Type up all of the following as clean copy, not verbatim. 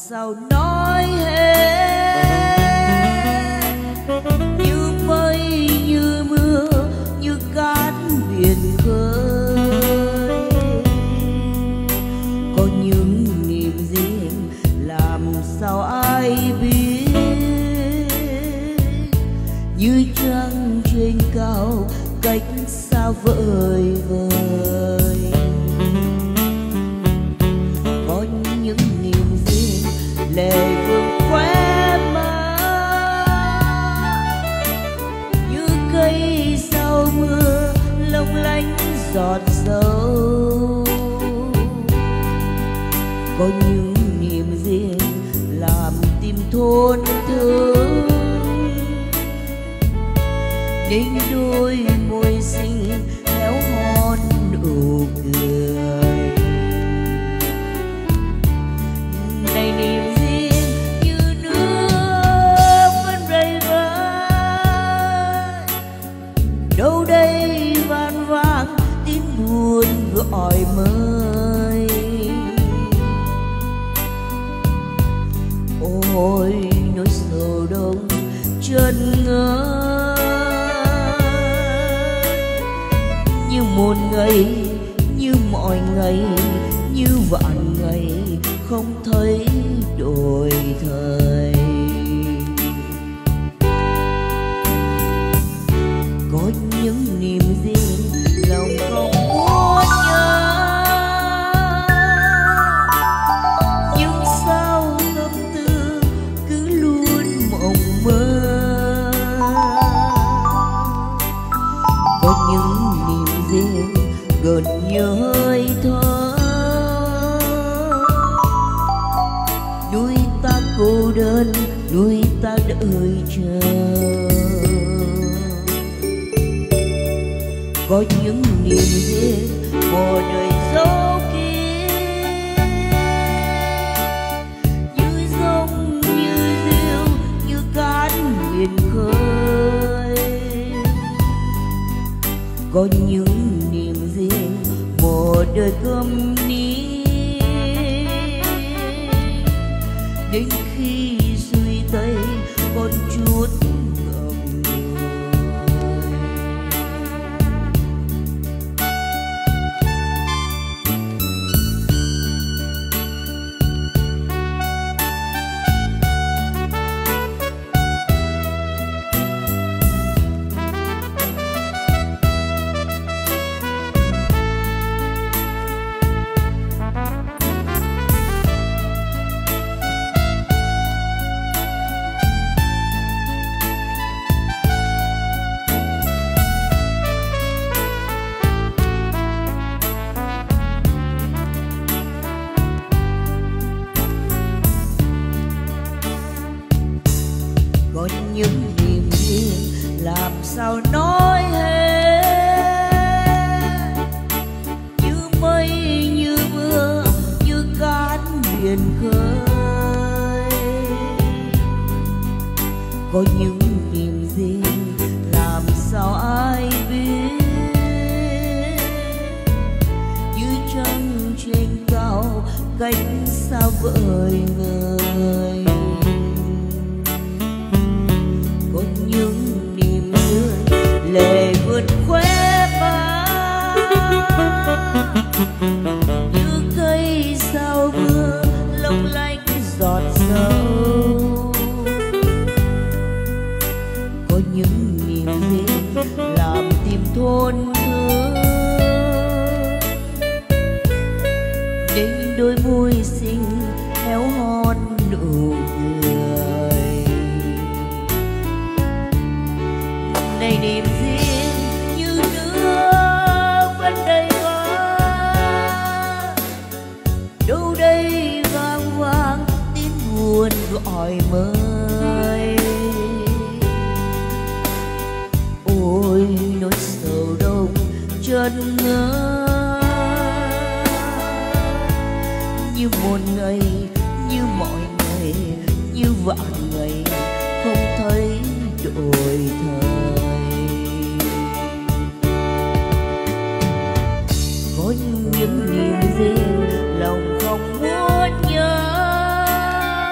sao nói hết, như mây như mưa như cát biển khơi. Có những niềm riêng làm sao ai biết, như trăng trên cao cách xa vời vời. Có những niềm riêng lệ vương khóe mắt, như cây sau mưa long lanh giọt dầu. Có những niềm riêng làm tim thốn thương, nên đôi môi xinh héo hon nụ cười. Này niềm riêng như nước vẫn rơi vãi, đâu đây vang vang tiếng buồn gọi mời. Ôi nỗi sầu đông chân ngơi, như một ngày như mọi ngày như vạn ngày không thấy đổi thời. Có những niềm riêng lòng không muốn nhớ, nhưng sao tâm tư cứ luôn mộng mơ. Có những niềm riêng gần như hơi thở, nuôi ta cô đơn nuôi ta đợi chờ. Có những niềm riêng một đời dấu kín, như rông như rêu như cát biển khơi. Có những niềm riêng một đời câm nín, đến khi xuôi tay con chút ngậm ngùi. Có những niềm riêng làm sao nói hết, như mây như mưa như cát biển khơi. Có những niềm riêng làm sao ai biết, như trăng trên cao cách xa vời vời. Có những niềm riêng lệ vượt khóe mắt, như cây sau mưa long lanh giọt dầu. Có những niềm riêng làm tim thốn thương, đến đôi môi xinh héo hon nụ cười. Này niềm riêng như nước vẫn đầy vã, đâu đây vang vang tiếng buồn gọi mời. Ôi nỗi sầu đông chân ngơi, như một ngày như mọi ngày như vạn ngày không thấy đổi thời. Có những niềm riêng lòng không muốn nhớ,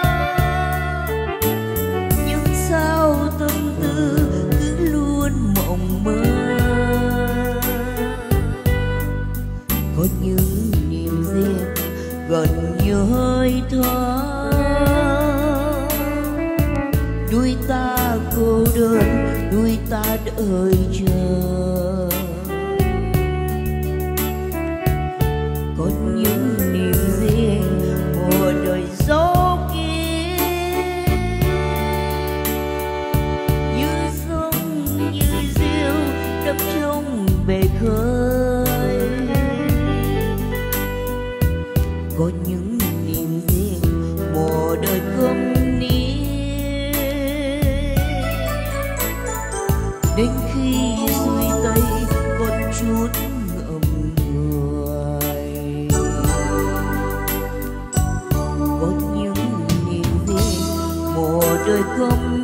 thơ. Đuôi ta cô đơn, đuôi ta đợi chờ. Có những niềm riêng mùa đời gió kia, như sông như diều đắm trong bể khơi. Có những niềm riêng mùa đời câm nín, đến khi xuôi tay còn chút ngậm ngùi. Có những niềm riêng mùa đời câm